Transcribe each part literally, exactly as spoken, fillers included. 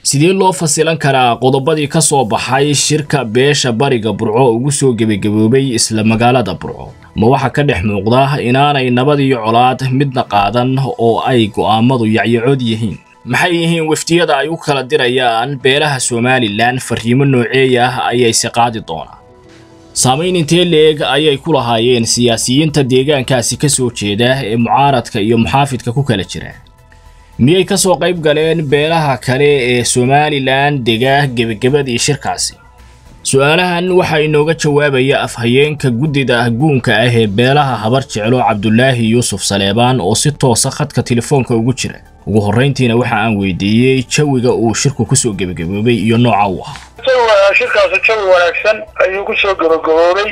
sidee loo fasilan karaa qodobadii ka soo baxay shirka beesha bariga Burco ugu soo gabagaboobay isla magaalada Burco ma waxa ka dhex muuqda inaanay nabad iyo colaad midna qaadan oo ay go'aamadu yacyacod yihiin maxay yihiin waftiyada ay u kala dirayaan beelaha Somaliland fariimo nooceeya ah ayay si qaadi doonaan saamayn intee leeg ayay ku lahaayeen siyaasiyiinta deegaankaasi ka soo jeeda ee mucaaradka iyo muxaafidka ku kala jira miyay ka soo qayb galeen beelaha kale ee Somaliland dega gabagabadii shirkaasi su'aalahan waxa inooga jawaabaya afhayeenka guddida guunka ah ee beelaha habar jeclo Cabdullaahi Yuusuf Saleebaan oo si toos ah khadka telefoonka ugu jira ugu horeyntiina waxa aan weydiiyay jawiga uu shirku ku soo gabagaboobay iyo nooca uu ahaa shirkaasi jawi wanaagsan ayuu ku soo gabagaboobay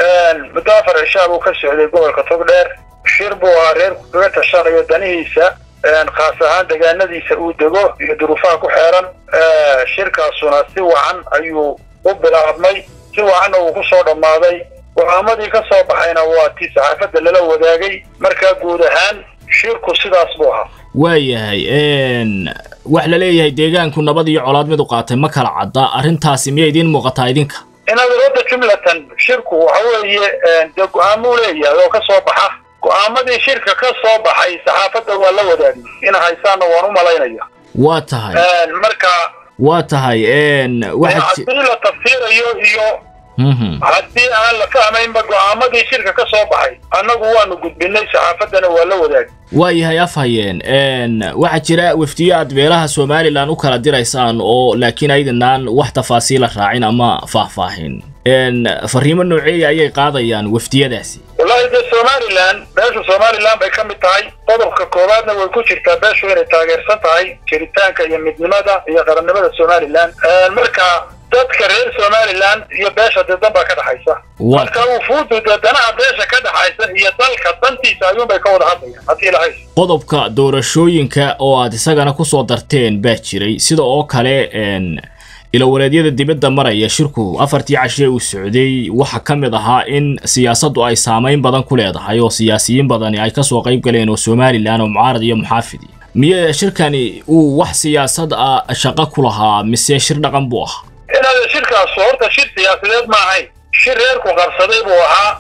mudafar ishaab uu ka socday gobolka Togdheer shir buu reer kaga tashanayo danihiisa خاص ahaan deegaanadiisa uu dego iyo duruufaha ku xeeran shirkaasuna si wacan ayuu u bilaabmay si wacan uu ku soo dhamaaday go'aamadii ka soo baxayna waa tii saxaafadda lala wadaagay marka guud ahaan shirku sidaas buu ahaa waayahay een wax la leeyahay deegaanku nabad iyo colaad mid u qaatay ma kala cadda arintaasi miyay idin muuqataa idinka inaad wada jumlatan shirku waxa weeye go'aamo leeyahay oo ka soo baxa go'aamadii shirka ka soo baxay saxaafadda waa la wadaagay in haysaan waan u malaynaya waa tahay een marka waa tahay een waxa la tafsiirayo iyo mhm hadii aan la fahmayn ba go'aamadii shirka ka soo baxay anagu waanu gudbinay saxaafaddana waa la wadaagay waayahay afhayeen een waxa jira wafdiyaad beelaha Somaliland u kala diraysaan oo laakiin aydanaan wax tafaasiil raacin ama faahfaahin een fariimo nooceeya ayay qaadayaan wafdiyadaasi والله ده Somaliland beesha Somaliland bay kamid tahay qodobka koowaadna way ku jirtaa beeshu inay taageersan tahay jiritaanka iyo midnimada iyo qarannimada Somaliland marka dadka reer Somaliland iyo beesha dadba ka dhaxaysa marka uu fuudu dadana beesha ka dhaxaysa iyo dalka dantiisa ayuu bay ka wada hadlayaan hadii la haysto qodobka doorashooyinka oo aad isagana ku soo darteen baa jiray sida oo kale een ila wareedyada dibadda maraya shirku afartii cashe uu socday waxa kamid ahaa in siyaasaddu ay saameyn badan ku leedahay oo siyaasiyiin badan ay ka soo qayb galeen oo Somaliland oo mucaarad iyo muxaafidi miye shirkani uu wax siyaasad ah shaqo ku lahaa mise shir dhaqan buu ahaa inaad shirkaas horta shir siyaasadeed ma ahayn shir reerku qarsaday buu ahaa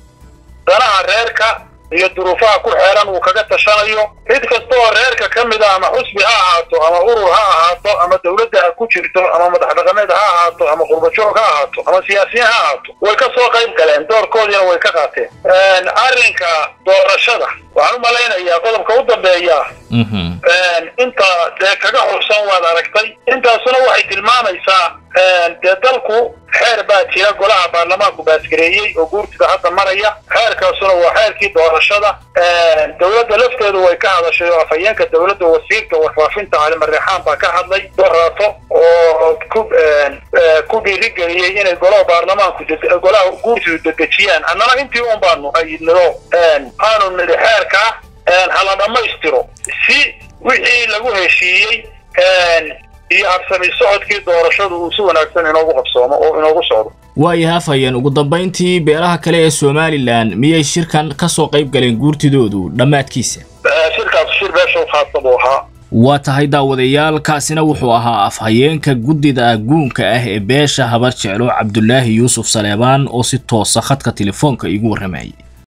danaha reerka iyo duruufaha ku xeeran uu kaga tashanayo cid kasta oo reerka kamid ah ama xusbi ha ahaato ama urur ha ahaato ama dawladda ha ku jirto ama madax dhaqameed ha ahaato ama qurbajoog ha ahaato ama siyaasiyiin ha ahaato way ka soo qayb galeen doorkoodina way ka qaateen een arrinka doorashada waxaan u malaynayaa qodobka u dambeeya mhm een inta de kaga xursan waad aragtay intaasuna waxay tilmaamaysaa een de dalku xeer baa jira golaha baarlamaanku baasgareeyay oo guurtida hadda maraya xeerkaasuna waa xeerkii doorashada een dawladda lafteedu way ka hadashay oo afhayeenka dawladda wasiirka warfaafinta Cali Marreexaan baa ka hadlay dooraato oo ku een ku dhiirigeliyay inay golaha baarlamaanku golaha guurtida degajiyaan annana intii uun baanu ayidnoo een aanu nidhi xeerka een hala dhamaystiro si wixii lagu heshiiyey een iyo habsami socodkii doorashadu uu si wanaagsan inoogu qabsoomo oo inoogu socdo waayahay afhayeen ugu dambeyntii beelaha kale ee Somaliland miyay shirkan ka soo qayb galeen guurtidoodu dhamaadkiisa shirkaas shir beesha khaasab oo ahaa waa tahay daawadayaal kaasina wuxuu ahaa afhayeenka guddida guunka ah ee beesha habar jeclo Cabdullaahi Yuusuf Saleebaan oo si toos ah khadka telefoonka igu warramayay